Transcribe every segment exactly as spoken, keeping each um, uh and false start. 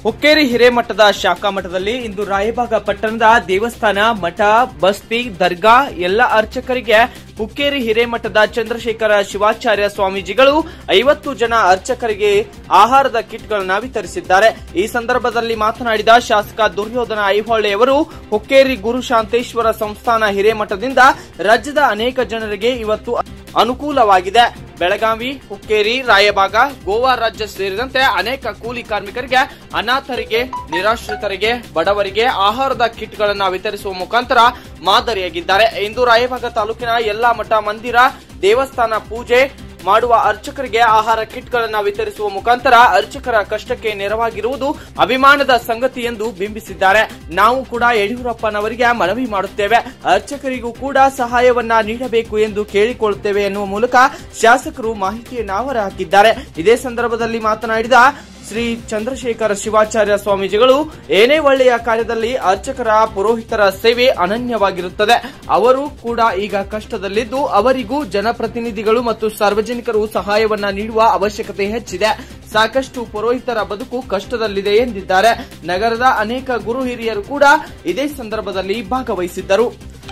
ಹುಕ್ಕೇರಿ ಹಿರೇಮಠದ ಶಾಖಾ ಮಠದಲ್ಲಿ ಇಂದು ರಾಯಬಾಗ ಪಟ್ಟಣದ ದೇವಸ್ಥಾನ, ಮಠ, ಬಸ್ತಿ, ದರ್ಗಾ ಎಲ್ಲ ಅರ್ಚಕರಿಗೆ ಹುಕ್ಕೇರಿ ಹಿರೇಮಠದ ಚಂದ್ರಶೇಖರ ಶಿವಾಚಾರ್ಯ ಸ್ವಾಮೀಜಿಗಳು ಐವತ್ತು ಜನ ಅರ್ಚಕರಿಗೆ ಆಹಾರದ ಕಿಟ್ಗಳನ್ನು ವಿತರಿಸಿದ್ದಾರೆ. ಈ ಸಂದರ್ಭದಲ್ಲಿ ಮಾತನಾಡಿದ ಶಾಸಕ ದುರ್ಯೋಧನ ಐಹೊಳೆಯವರು, ಹುಕ್ಕೇರಿ ಗುರುಶಾಂತೇಶ್ವರ ಸಂಸ್ಥಾನ ಹಿರೇಮಠದಿಂದ ರಾಜ್ಯದ ಅನೇಕ ಜನರಿಗೆ ಇವತ್ತು ಅನುಕೂಲವಾಗಿದೆ. ಬೆಳಗಾವಿ, ಹುಕ್ಕೇರಿ, ರಾಯಬಾಗ, ಗೋವಾ ರಾಜ್ಯ ಸೇರಿದಂತೆ ಅನೇಕ ಕೂಲಿ ಕಾರ್ಮಿಕರಿಗೆ, ಅನಾಥರಿಗೆ, ನಿರಾಶ್ರಿತರಿಗೆ, ಬಡವರಿಗೆ ಆಹಾರದ ಕಿಟ್ಗಳನ್ನು ವಿತರಿಸುವ ಮುಖಾಂತರ ಮಾದರಿಯಾಗಿದ್ದಾರೆ. ಇಂದು ರಾಯಬಾಗ ತಾಲೂಕಿನ ಎಲ್ಲಾ ಮಠ, ಮಂದಿರ, ದೇವಸ್ಥಾನ ಪೂಜೆ ಮಾಡುವ ಅರ್ಚಕರಿಗೆ ಆಹಾರ ಕಿಟ್ಗಳನ್ನು ವಿತರಿಸುವ ಮುಖಾಂತರ ಅರ್ಚಕರ ಕಷ್ಟಕ್ಕೆ ನೆರವಾಗಿರುವುದು ಅಭಿಮಾನದ ಸಂಗತಿ ಎಂದು ಬಿಂಬಿಸಿದ್ದಾರೆ. ನಾವು ಕೂಡ ಯಡಿಯೂರಪ್ಪನವರಿಗೆ ಮನವಿ ಮಾಡುತ್ತೇವೆ, ಅರ್ಚಕರಿಗೂ ಕೂಡ ಸಹಾಯವನ್ನ ನೀಡಬೇಕು ಎಂದು ಕೇಳಿಕೊಳ್ಳುತ್ತೇವೆ ಎನ್ನುವ ಮೂಲಕ ಶಾಸಕರು ಮಾಹಿತಿಯನ್ನು ಹೊರಹಾಕಿದ್ದಾರೆ. ಇದೇ ಸಂದರ್ಭದಲ್ಲಿ ಮಾತನಾಡಿದ ಶ್ರೀ ಚಂದ್ರಶೇಖರ ಶಿವಾಚಾರ್ಯ ಸ್ವಾಮೀಜಿಗಳು, ಏನೇ ಒಳ್ಳೆಯ ಕಾರ್ಯದಲ್ಲಿ ಅರ್ಚಕರ ಪುರೋಹಿತರ ಸೇವೆ ಅನನ್ಯವಾಗಿರುತ್ತದೆ. ಅವರು ಕೂಡ ಈಗ ಕಷ್ಟದಲ್ಲಿದ್ದು ಅವರಿಗೂ ಜನಪ್ರತಿನಿಧಿಗಳು ಮತ್ತು ಸಾರ್ವಜನಿಕರು ಸಹಾಯವನ್ನ ನೀಡುವ ಅವಶ್ಯಕತೆ ಹೆಚ್ಚಿದೆ. ಸಾಕಷ್ಟು ಪುರೋಹಿತರ ಬದುಕು ಕಷ್ಟದಲ್ಲಿದೆ ಎಂದಿದ್ದಾರೆ. ನಗರದ ಅನೇಕ ಗುರು ಹಿರಿಯರು ಕೂಡ ಇದೇ ಸಂದರ್ಭದಲ್ಲಿ ಭಾಗವಹಿಸಿದ್ದರು.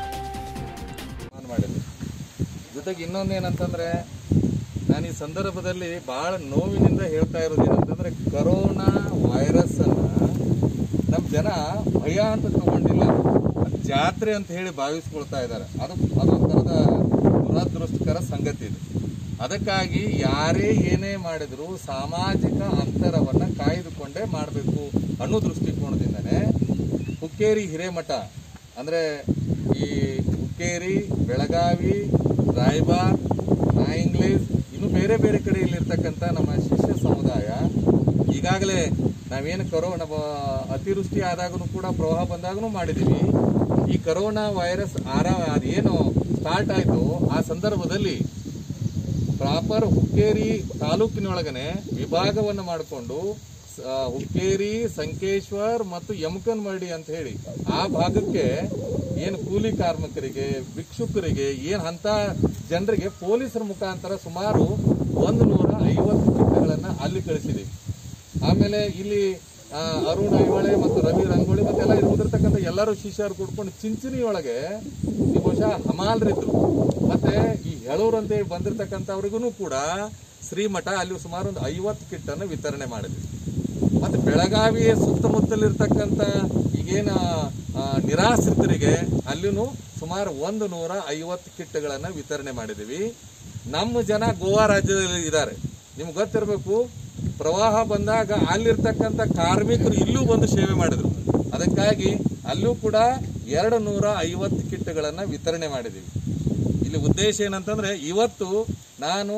ಜೊತೆಗೆ ಇನ್ನೊಂದೇನಂತಂದ್ರೆ, ನಾನು ಈ ಸಂದರ್ಭದಲ್ಲಿ ಬಹಳ ನೋವಿನಿಂದ ಹೇಳ್ತಾ ಇರೋದು ಏನಂತಂದ್ರೆ, ಕರೋನಾ ವೈರಸ್ ಅನ್ನ ನಮ್ಮ ಜನ ಭಯ ಅಂತ ತಗೊಂಡಿಲ್ಲ, ಜಾತ್ರೆ ಅಂತ ಹೇಳಿ ಭಾವಿಸ್ಕೊಳ್ತಾ ಇದ್ದಾರೆ. ಅದು ಅದೊಂಥರದ ದುರದೃಷ್ಟಕರ ಸಂಗತಿ ಇದೆ. ಅದಕ್ಕಾಗಿ ಯಾರೇ ಏನೇ ಮಾಡಿದ್ರು ಸಾಮಾಜಿಕ ಅಂತರವನ್ನ ಕಾಯ್ದುಕೊಂಡೇ ಮಾಡಬೇಕು ಅನ್ನೋ ದೃಷ್ಟಿಕೋನದಿಂದನೇ ಹುಕ್ಕೇರಿ ಹಿರೇಮಠ ಅಂದ್ರೆ ಈ ಹುಕ್ಕೇರಿ, ಬೆಳಗಾವಿ, ರಾಯಬಾಗ್, ನಾಯಿಂಗ್ಲೇಸ್, ಇನ್ನು ಬೇರೆ ಬೇರೆ ಕಡೆಯಲ್ಲಿರ್ತಕ್ಕಂಥ ನಮ್ಮ ಶಿಷ್ಯ ಸಮುದಾಯ ಈಗಾಗಲೇ ನಾವೇನು ಕರೋನಾ ಅತಿವೃಷ್ಟಿ ಆದಾಗೂ ಕೂಡ ಪ್ರವಾಹ ಬಂದಾಗೂ ಮಾಡಿದೀವಿ. ಈ ಕರೋನಾ ವೈರಸ್ ಆರ ಅದೇನು ಸ್ಟಾರ್ಟ್ ಆಯ್ತು ಆ ಸಂದರ್ಭದಲ್ಲಿ ಪ್ರಾಪರ್ ಹುಕ್ಕೇರಿ ತಾಲೂಕಿನೊಳಗನೆ ವಿಭಾಗವನ್ನು ಮಾಡಿಕೊಂಡು ಹುಕ್ಕೇರಿ, ಸಂಕೇಶ್ವರ್ ಮತ್ತು ಯಮಕನಮರಡಿ ಅಂತ ಹೇಳಿ ಆ ಭಾಗಕ್ಕೆ ಏನು ಕೂಲಿ ಕಾರ್ಮಿಕರಿಗೆ, ಭಿಕ್ಷುಕರಿಗೆ, ಏನ್ ಅಂತ ಜನರಿಗೆ ಪೊಲೀಸರ ಮುಖಾಂತರ ಸುಮಾರು ಒಂದು ನೂರ ಐವತ್ತು ಕಿಟ್ಗಳನ್ನ ಅಲ್ಲಿ ಕಳಿಸಿದೆ. ಆಮೇಲೆ ಇಲ್ಲಿ ಅರುಣ್ ಐಹೊಳೆ ಮತ್ತು ರವಿ ರಂಗೋಳಿ ಮತ್ತೆಲ್ಲ ಉಳಿದಿರ್ತಕ್ಕಂಥ ಎಲ್ಲರೂ ಶಿಷ್ಯರು ಕೂಡ್ಕೊಂಡು ಚಿಂಚಣಿಯೊಳಗೆ ಬಹುಶಃ ಹಮಾಲ್ರಿದ್ರು. ಮತ್ತೆ ಈ ಹೇಳೂರು ಅಂತ ಬಂದಿರತಕ್ಕಂಥವ್ರಿಗೂ ಕೂಡ ಶ್ರೀಮಠ ಅಲ್ಲಿ ಸುಮಾರು ಒಂದು ಐವತ್ತು ಕಿಟ್ ಅನ್ನು ವಿತರಣೆ ಮಾಡಿದ್ವಿ. ಮತ್ತೆ ಬೆಳಗಾವಿಯ ಸುತ್ತಮುತ್ತಲಿರ್ತಕ್ಕಂಥ ಈಗೇನ ನಿರಾಶ್ರಿತರಿಗೆ ಅಲ್ಲಿನೂ ಸುಮಾರು ಒಂದು ನೂರ ಐವತ್ತು ಕಿಟ್ಗಳನ್ನ ವಿತರಣೆ ಮಾಡಿದೀವಿ. ನಮ್ಮ ಜನ ಗೋವಾ ರಾಜ್ಯದಲ್ಲಿ ಇದ್ದಾರೆ. ನಿಮ್ಗೆ ಗೊತ್ತಿರಬೇಕು, ಪ್ರವಾಹ ಬಂದಾಗ ಅಲ್ಲಿರ್ತಕ್ಕಂಥ ಕಾರ್ಮಿಕರು ಇಲ್ಲೂ ಬಂದು ಸೇವೆ ಮಾಡಿದ್ರು. ಅದಕ್ಕಾಗಿ ಅಲ್ಲೂ ಕೂಡ ಎರಡು ನೂರ ಐವತ್ತು ಕಿಟ್ಗಳನ್ನ ವಿತರಣೆ ಮಾಡಿದೀವಿ. ಇಲ್ಲಿ ಉದ್ದೇಶ ಏನಂತಂದ್ರೆ, ಇವತ್ತು ನಾನು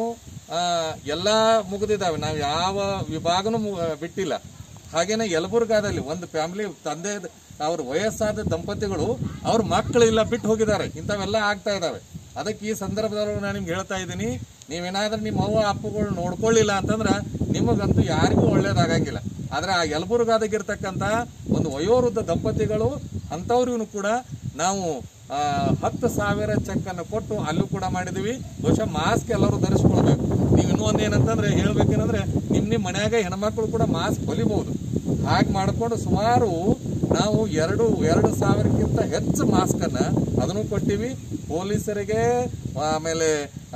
ಎಲ್ಲಾ ಮುಗಿದಿದ್ದಾವೆ, ನಾವು ಯಾವ ವಿಭಾಗನೂ ಬಿಟ್ಟಿಲ್ಲ. ಹಾಗೇನೆ ಯಲಬುರ್ಗಾದಲ್ಲಿ ಒಂದು ಫ್ಯಾಮಿಲಿ ತಂದೆ ಅವ್ರ ವಯಸ್ಸಾದ ದಂಪತಿಗಳು ಅವ್ರ ಮಕ್ಕಳಿಲ್ಲ ಬಿಟ್ಟು ಹೋಗಿದ್ದಾರೆ. ಇಂಥವೆಲ್ಲ ಆಗ್ತಾ ಇದಾವೆ. ಅದಕ್ಕೆ ಈ ಸಂದರ್ಭದೊಳಗೆ ನಾನು ನಿಮ್ಗೆ ಹೇಳ್ತಾ ಇದ್ದೀನಿ, ನೀವೇನಾದ್ರೂ ನಿಮ್ಮ ಅವ್ವ ಅಪ್ಪಗಳು ನೋಡ್ಕೊಳ್ಳಿಲ್ಲ ಅಂತಂದ್ರೆ ನಿಮಗಂತೂ ಯಾರಿಗೂ ಒಳ್ಳೇದಾಗಂಗಿಲ್ಲ. ಆದ್ರೆ ಆ ಯಲಬುರ್ಗಾದಾಗಿರ್ತಕ್ಕಂಥ ಒಂದು ವಯೋವೃದ್ಧ ದಂಪತಿಗಳು ಅಂಥವ್ರಿಗೂ ಕೂಡ ನಾವು ಹತ್ತು ಸಾವಿರ ಚೆಕ್ ಅನ್ನು ಕೊಟ್ಟು ಅಲ್ಲೂ ಕೂಡ ಮಾಡಿದೀವಿ. ಬಹುಶಃ ಮಾಸ್ಕ್ ಎಲ್ಲರೂ ಧರಿಸ್ಕೊಳ್ಬೇಕು. ನೀವು ಇನ್ನೂ ಒಂದೇನಂತಂದ್ರೆ ಹೇಳ್ಬೇಕೇನಂದ್ರೆ, ನಿಮ್ ನಿಮ್ ಮನ್ಯಾಗ ಹೆಣ್ಮಕ್ಳು ಕೂಡ ಮಾಸ್ಕ್ ಹೊಲಿಬಹುದು. ಹಾಗೆ ಮಾಡಿಕೊಂಡು ಸುಮಾರು ನಾವು ಎರಡು ಎರಡು ಸಾವಿರಕ್ಕಿಂತ ಹೆಚ್ಚು ಮಾಸ್ಕ್ ಅನ್ನ ಅದನ್ನು ಕೊಟ್ಟಿವಿ. ಪೊಲೀಸರಿಗೆ, ಆಮೇಲೆ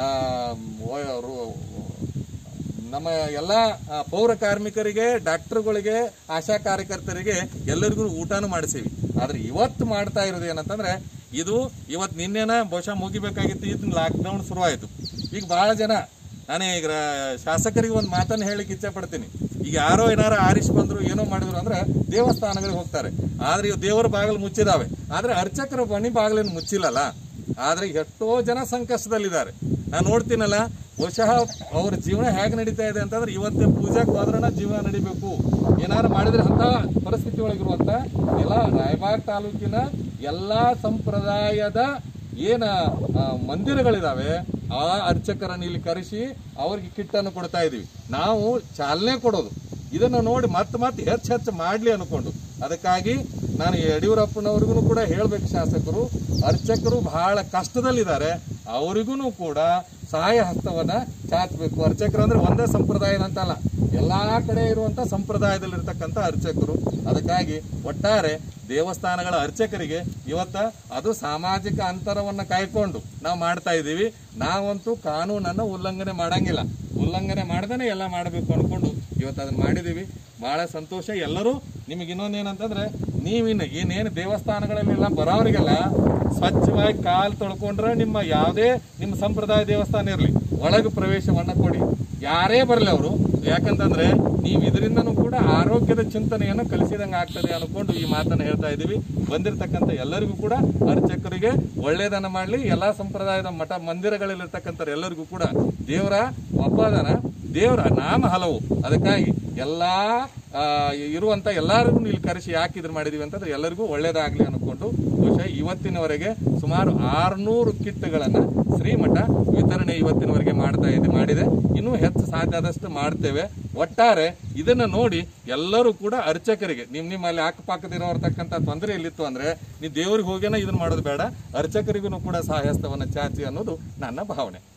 ನಮ್ಮ ಎಲ್ಲ ಪೌರ ಕಾರ್ಮಿಕರಿಗೆ, ಡಾಕ್ಟರ್ಗಳಿಗೆ, ಆಶಾ ಕಾರ್ಯಕರ್ತರಿಗೆ ಎಲ್ಲರಿಗೂ ಊಟನೂ ಮಾಡಿಸೀವಿ. ಆದ್ರೆ ಇವತ್ತು ಮಾಡ್ತಾ ಇರೋದು ಏನಂತಂದ್ರೆ, ಇದು ಇವತ್ತು ನಿನ್ನೆನ ಬಹುಶಃ ಮುಗಿಬೇಕಾಗಿತ್ತು, ಇದನ್ನ ಲಾಕ್ಡೌನ್ ಶುರುವಾಯಿತು. ಈಗ ಬಹಳ ಜನ, ನಾನೇ ಈಗ ಶಾಸಕರಿಗೆ ಒಂದು ಮಾತನ್ನು ಹೇಳಿಕ್ಕೆ ಇಚ್ಛೆ ಪಡ್ತೀನಿ. ಈಗ ಯಾರೋ ಏನಾರ ಆರಿಸಿ ಬಂದ್ರು, ಏನೋ ಮಾಡಿದ್ರು ಅಂದ್ರೆ ದೇವಸ್ಥಾನಗಳಿಗೆ ಹೋಗ್ತಾರೆ. ಆದ್ರೆ ದೇವರ ಬಾಗಿಲು ಮುಚ್ಚಿದಾವೆ, ಆದ್ರೆ ಅರ್ಚಕರ ಮನೆ ಬಾಗಿಲನ್ನು ಮುಚ್ಚಿಲ್ಲಲ್ಲ. ಆದ್ರೆ ಎಷ್ಟೋ ಜನ ಸಂಕಷ್ಟದಲ್ಲಿದ್ದಾರೆ. ನಾನು ನೋಡ್ತೀನಲ್ಲ, ಬಹುಶಃ ಅವ್ರ ಜೀವನ ಹೇಗೆ ನಡೀತಾ ಇದೆ ಅಂತಂದ್ರೆ, ಇವತ್ತೇ ಪೂಜಾಕ್ಕೆ ಹೋದ್ರನ ಜೀವನ ನಡಿಬೇಕು. ಏನಾರು ಮಾಡಿದ್ರೆ ಅಂತ ಪರಿಸ್ಥಿತಿ ಒಳಗಿರುವಂತ ಎಲ್ಲ ರಾಯಬಾಗ್ ತಾಲೂಕಿನ ಎಲ್ಲಾ ಸಂಪ್ರದಾಯದ ಏನ ಮಂದಿರಗಳಿದಾವೆ ಆ ಅರ್ಚಕರನ್ನು ಇಲ್ಲಿ ಕರೆಸಿ ಅವ್ರಿಗೆ ಕಿಟ್ ಅನ್ನು ಕೊಡ್ತಾ ಇದೀವಿ. ನಾವು ಚಾಲನೆ ಕೊಡೋದು ಇದನ್ನು ನೋಡಿ ಮತ್ತೆ ಮತ್ತೆ ಹೆಚ್ಚು ಹೆಚ್ಚು ಮಾಡ್ಲಿ ಅನ್ಕೊಂಡು. ಅದಕ್ಕಾಗಿ ನಾನು ಯಡಿಯೂರಪ್ಪನವ್ರಿಗೂ ಕೂಡ ಹೇಳ್ಬೇಕು, ಶಾಸಕರು ಅರ್ಚಕರು ಬಹಳ ಕಷ್ಟದಲ್ಲಿದ್ದಾರೆ. ಅವರಿಗೂ ಕೂಡ ಸಹಾಯ ಹಸ್ತವನ್ನ ಚಾಚಬೇಕು. ಅರ್ಚಕರು ಅಂದ್ರೆ ಒಂದೇ ಸಂಪ್ರದಾಯದಂತಲ್ಲ, ಎಲ್ಲಾ ಕಡೆ ಇರುವಂತ ಸಂಪ್ರದಾಯದಲ್ಲಿರ್ತಕ್ಕಂಥ ಅರ್ಚಕರು. ಅದಕ್ಕಾಗಿ ಒಟ್ಟಾರೆ ದೇವಸ್ಥಾನಗಳ ಅರ್ಚಕರಿಗೆ ಇವತ್ತ ಅದು ಸಾಮಾಜಿಕ ಅಂತರವನ್ನ ಕಾಯ್ಕೊಂಡು ನಾವು ಮಾಡ್ತಾ ಇದ್ದೀವಿ. ನಾವಂತೂ ಕಾನೂನನ್ನ ಉಲ್ಲಂಘನೆ ಮಾಡಂಗಿಲ್ಲ, ಉಲ್ಲಂಘನೆ ಮಾಡ್ದೇನೆ ಎಲ್ಲ ಮಾಡಬೇಕು ಅನ್ಕೊಂಡು ಇವತ್ತು ಅದನ್ನ ಮಾಡಿದೀವಿ. ಬಹಳ ಸಂತೋಷ. ಎಲ್ಲರೂ ನಿಮಗೆ ಇನ್ನೊಂದೇನಂತಂದ್ರೆ, ನೀವಿನ್ನ ಏನೇನು ದೇವಸ್ಥಾನಗಳಲ್ಲೆಲ್ಲ ಬರೋರಿಗೆಲ್ಲ ಸ್ವಚ್ಛವಾಗಿ ಕಾಲು ತೊಳ್ಕೊಂಡ್ರೆ ನಿಮ್ಮ ಯಾವುದೇ ನಿಮ್ಮ ಸಂಪ್ರದಾಯ ದೇವಸ್ಥಾನ ಇರಲಿ ಒಳಗೆ ಪ್ರವೇಶವನ್ನ ಕೊಡಿ, ಯಾರೇ ಬರಲಿ ಅವರು. ಯಾಕಂತಂದ್ರೆ ನೀವು ಇದರಿಂದನೂ ಕೂಡ ಆರೋಗ್ಯದ ಚಿಂತನೆಯನ್ನು ಕಲಿಸಿದಂಗೆ ಆಗ್ತದೆ ಅನ್ಕೊಂಡು ಈ ಮಾತನ್ನ ಹೇಳ್ತಾ ಇದ್ದೀವಿ. ಬಂದಿರತಕ್ಕಂಥ ಎಲ್ಲರಿಗೂ ಕೂಡ ಅರ್ಚಕರಿಗೆ ಒಳ್ಳೇದನ್ನ ಮಾಡಲಿ. ಎಲ್ಲಾ ಸಂಪ್ರದಾಯದ ಮಠ ಮಂದಿರಗಳಲ್ಲಿರ್ತಕ್ಕಂಥ ಎಲ್ಲರಿಗೂ ಕೂಡ ದೇವರ ಒಬ್ಬದನ ದೇವರ ನಾಮ ಹಲವು. ಅದಕ್ಕಾಗಿ ಎಲ್ಲಾ ಇರುವಂತ ಎಲ್ಲರಿಗೂ ಇಲ್ಲಿ ಕರೆಸಿ ಯಾಕೆ ಇದ್ರ ಮಾಡಿದೀವಿ ಅಂತಂದ್ರೆ ಎಲ್ಲರಿಗೂ ಒಳ್ಳೇದಾಗ್ಲಿ ಅನ್ಕೊಂಡು ಬಹುಶಃ ಇವತ್ತಿನವರೆಗೆ ಸುಮಾರು ಆರ್ನೂರು ಕಿಟ್ಗಳನ್ನ ಶ್ರೀಮಠ ವಿತರಣೆ ಇವತ್ತಿನವರೆಗೆ ಮಾಡ್ತಾ ಇದೆ ಮಾಡಿದೆ. ಇನ್ನೂ ಹೆಚ್ಚು ಸಾಧ್ಯ ಆದಷ್ಟು ಮಾಡ್ತೇವೆ. ಒಟ್ಟಾರೆ ಇದನ್ನ ನೋಡಿ ಎಲ್ಲರೂ ಕೂಡ ಅರ್ಚಕರಿಗೆ ನಿಮ್ ನಿಮ್ಮಲ್ಲಿ ಅಕ್ಕಪಕ್ಕದಿರೋರ್ತಕ್ಕಂಥ ತೊಂದರೆ ಎಲ್ಲಿತ್ತು ಅಂದ್ರೆ ನೀವು ದೇವ್ರಿಗೆ ಹೋಗೇನ ಇದನ್ನ ಮಾಡೋದು ಬೇಡ, ಅರ್ಚಕರಿಗೂ ಕೂಡ ಸಹಾಯಸ್ತವನ್ನ ಚಾಚಿ ಅನ್ನೋದು ನನ್ನ ಭಾವನೆ.